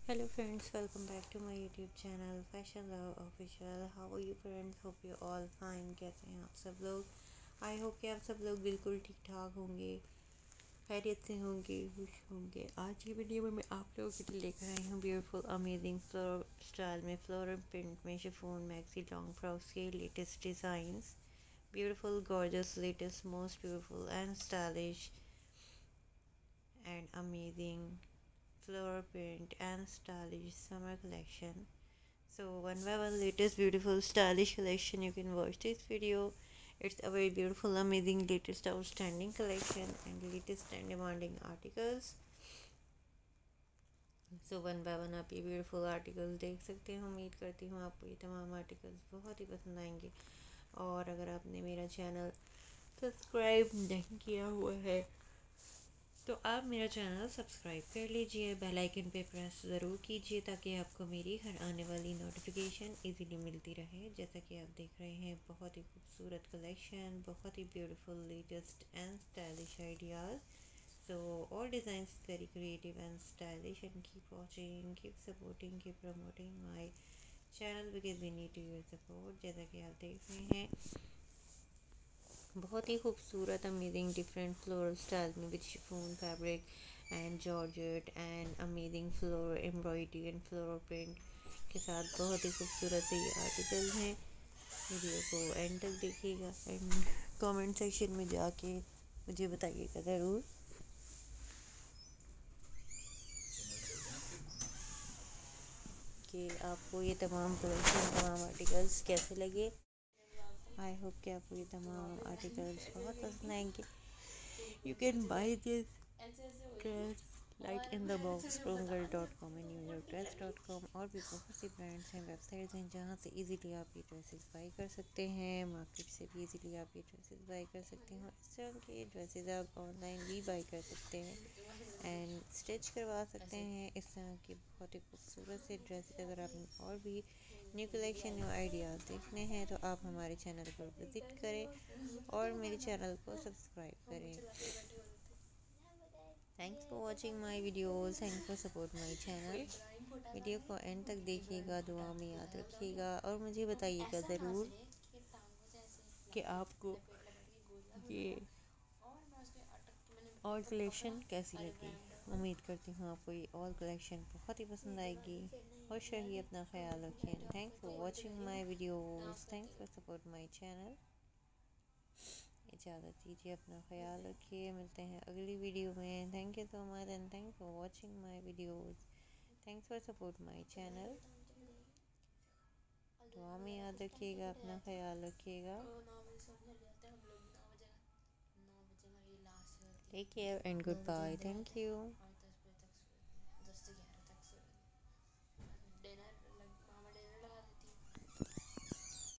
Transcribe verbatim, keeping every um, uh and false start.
Hello friends, welcome back to my YouTube channel Fashion Love Official। How are you friends? Hope you all fine। कैसे हैं आप सब लोग? I hope कि आप सब लोग बिल्कुल ठीक ठाक होंगे, खैरियत से होंगे, खुश होंगे। आज की वीडियो में मैं आप लोगों के लिए लेकर आई हूँ ब्यूटीफुल अमेजिंग फ्लोर स्टाइल में फ्लोरल प्रिंट में शिफॉन मैक्सी लॉन्ग फ्रॉक्स के latest designs. Beautiful gorgeous latest most beautiful and stylish and amazing floral print and stylish summer collection. So one by one latest beautiful stylish collection, you can watch this video. It's a very beautiful amazing latest outstanding collection and latest and demanding articles. So one by one आप ये beautiful articles देख सकते हैं। उम्मीद करती हूँ आपको ये तमाम articles बहुत ही पसंद आएंगे। और अगर आपने मेरा चैनल सब्सक्राइब नहीं किया हुआ है तो आप मेरा चैनल सब्सक्राइब कर लीजिए, बेल आइकन पे प्रेस ज़रूर कीजिए ताकि आपको मेरी हर आने वाली नोटिफिकेशन इजीली मिलती रहे। जैसा कि आप देख रहे हैं, बहुत ही खूबसूरत कलेक्शन, बहुत ही beautiful latest and stylish ideas. So all designs very creative and stylish and keep watching, keep supporting, keep promoting my channel because we need your support. जैसा कि आप देख रहे हैं, बहुत ही खूबसूरत अमेजिंग डिफरेंट फ्लोरल स्टाइल में with chiffon fabric and georgette and amazing floral embroidery and floral print के साथ बहुत ही खूबसूरत से ये आर्टिकल हैं। वीडियो को एंड तक देखिएगा एंड कमेंट सेक्शन में जाके मुझे बताइएगा ज़रूर कि आपको ये तमाम कलेक्शन तमाम आर्टिकल्स कैसे लगे। आई होप कि आपको ये तमाम आर्टिकल्स बहुत पसंद आएंगे। You can buy this dress light in the box from girl dot com and new dress dot com. और भी बहुत सी ब्रांड्स हैं, वेबसाइट्स हैं जहाँ से इजीली आप ये ड्रेसेस बाई कर सकते हैं। मार्केट से भी इजीली आप ये ड्रेसेस बाई कर सकते हैं। इस तरह के ड्रेसेस आप ऑनलाइन भी बाई कर सकते हैं एंड स्टिच करवा सकते हैं। इस तरह के बहुत ही खूबसूरत से ड्रेसेस अगर आपने और भी न्यू कलेक्शन न्यू आइडियाज़ देखने हैं तो आप हमारे चैनल पर विज़िट करें और मेरे चैनल को सब्सक्राइब करें। Thanks for watching my videos, thanks for support my channel. Video को एंड तक देखिएगा, दुआ में याद रखिएगा और मुझे बताइएगा ज़रूर कि आपको ये ऑल कलेक्शन कैसी लगी। उम्मीद करती हूँ आपको ये ऑल कलेक्शन बहुत ही पसंद आएगी। खुश रहिए, अपना ख्याल रखें। Thanks for watching my videos, thanks for support my channel. इजाज़त दीजिए, अपना ख्याल रखिए। मिलते हैं अगली वीडियो में। Thank you so much and thanks for watching my videos, thanks for support my channel. दुआ में याद रखिएगा, अपना ख्याल रखिएगा। Take care and goodbye. Thank you.